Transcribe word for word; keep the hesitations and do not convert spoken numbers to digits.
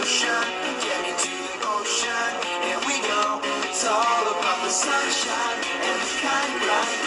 motion, get into the motion. Here we go. It's all about the sunshine and the kind light.